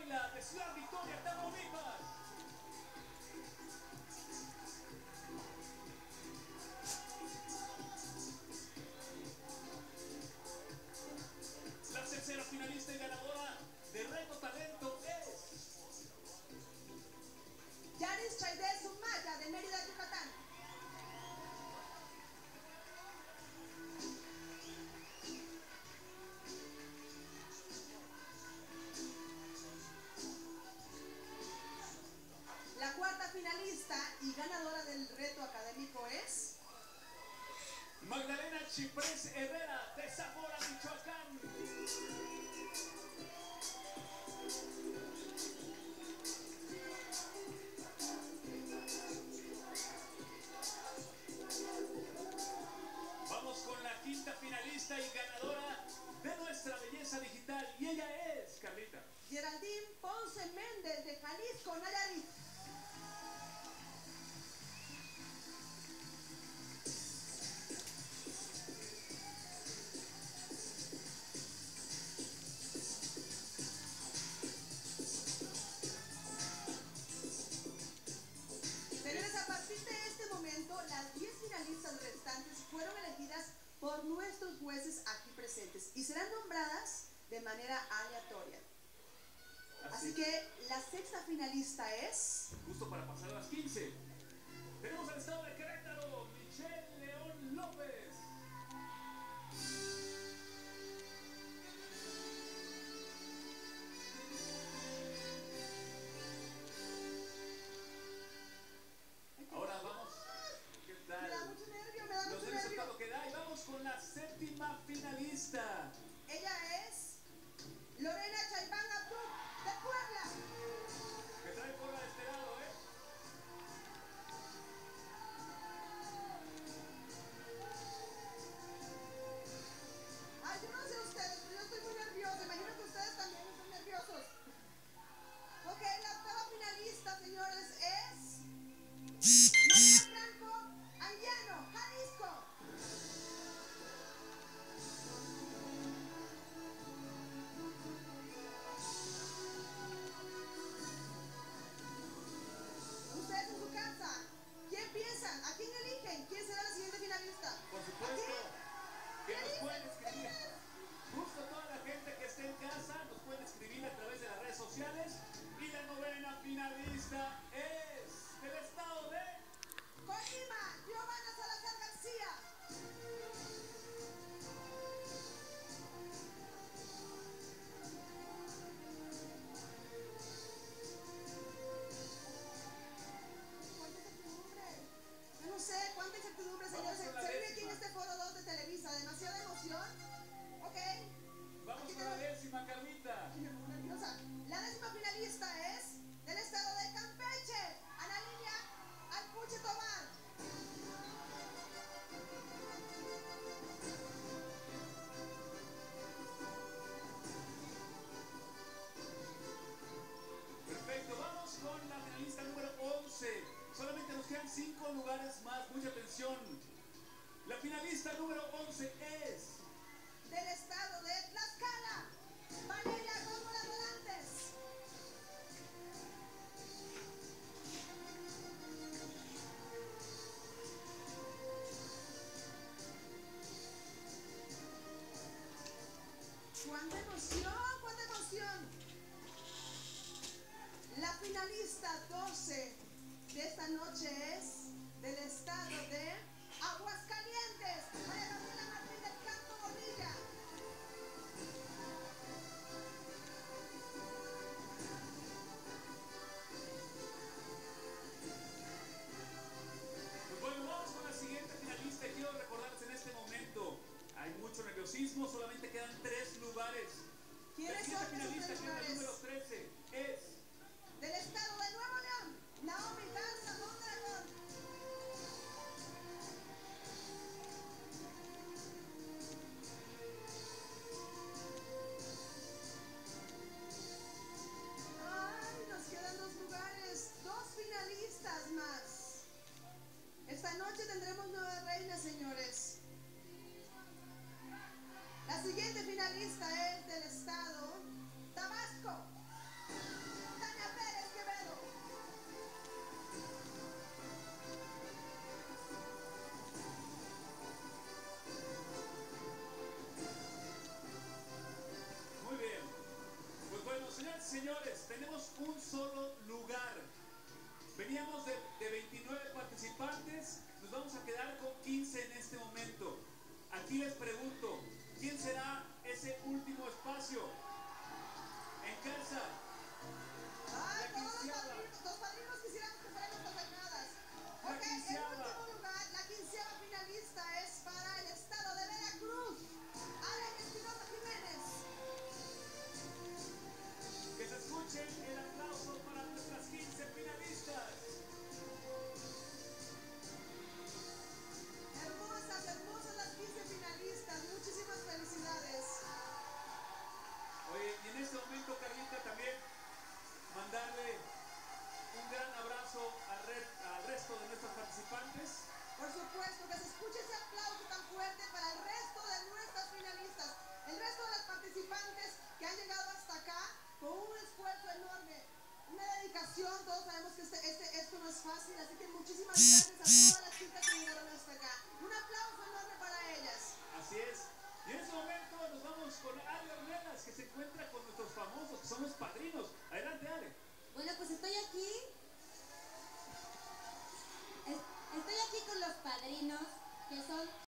baila de Ciudad Victoria, Tamaulipas. La tercera finalista y ganadora de Reto Talento es Yaris Chaidez Sumaya, de Mérida, Yucatán. La cuarta finalista y ganadora del reto académico es Magdalena Chiprés Herrera, de Zamora, Michoacán. Vamos con la quinta finalista y ganadora de nuestra belleza digital, y ella es Carlita Geraldine Ponce Méndez, de Jalisco, Nayarit. Señores, a partir de este momento, las 10 finalistas restantes fueron elegidas por nuestros jueces aquí presentes y serán nombradas de manera aleatoria. Así que la sexta finalista es... Justo para pasar a las 15. Tenemos al estado de Querétaro, Michelle León López. Ahora vamos. ¿Qué tal? Me da mucho nervio, me da Los mucho nervios nervio. a todo lo que da. Y vamos con la séptima finalista. Ella es Lorena Chaibán Abdul, de Puebla. Que trae porra de este lado, ¿eh? Ay, yo no sé ustedes, pero yo estoy muy nerviosa. Imagino que ustedes también están nerviosos. Ok, la octava finalista, señores, es María Franco Anguiano, Jalisco. Ustedes en su casa, ¿quién piensan? ¿A quién eligen? ¿Quién será la siguiente finalista? Por ¿A supuesto, quién? que ¿Qué nos dicen pueden escribir. ustedes? Justo toda la gente que esté en casa nos pueden escribir a través de las redes sociales. Y la novena finalista es del estado de... Colima, Giovanna Salazar García. ¿Cuánta incertidumbre? Yo no sé cuánta incertidumbre, señores. Vamos con la Se vive aquí décima. en este foro 2 de Televisa. Demasiada emoción. Ok. Vamos Aquí con la tenemos- décima, Carlita. Ay, me pongo nerviosa. La décima finalista es del estado de Campeche, Ana Lilia Alpuche Tomar. Perfecto, vamos con la finalista número 11. Solamente nos quedan 5 lugares más. Mucha atención. La finalista número 11 es... Del estado de Tlaxcala, Valeria Gómora Volantes. ¡Cuánta emoción! ¡Cuánta emoción! La finalista 12 de esta noche es del estado de Aguascalientes, María Gabriela Martín del Campo Bonilla. Pues bueno, vamos con la siguiente finalista. Y quiero recordarles en este momento, hay mucho nerviosismo, solamente quedan 3 lugares. La ¿Quiénes siguiente son esos finalista, tres que es la número lugares? 13, es... Del estado de Nuevo León, Naomi Garza Mondragón. señores, tenemos un solo lugar. Veníamos de 29 participantes, nos vamos a quedar con 15 en este momento. Aquí les pregunto, ¿quién será ese último espacio? En casa. Ay, La todos quinceava. los padrinos quisiéramos que fueran nuestras hermanas. La Ok, en quinceava. último lugar, la 15ª finalista es para el estado de Veracruz. Allen Espinosa Jiménez. Que se escuche el aplauso para nuestras 15 finalistas. Hermosas, hermosas las 15 finalistas. Muchísimas felicidades. Oye, y en este momento, Carlita, también mandarle un gran abrazo al resto de nuestros participantes. Por supuesto, que se escuche ese aplauso tan fuerte para el resto de nuestras finalistas, el resto de las participantes que han llegado hasta acá con un esfuerzo enorme, una dedicación. Todos sabemos que esto no es fácil, así que muchísimas gracias a todas las chicas que llegaron hasta acá. Un aplauso enorme para ellas. Así es. Y en este momento nos vamos con Ale Ornelas, que se encuentra con nuestros famosos, que son los padrinos. Adelante, Ale. Bueno, pues estoy aquí. Estoy aquí con los padrinos, que son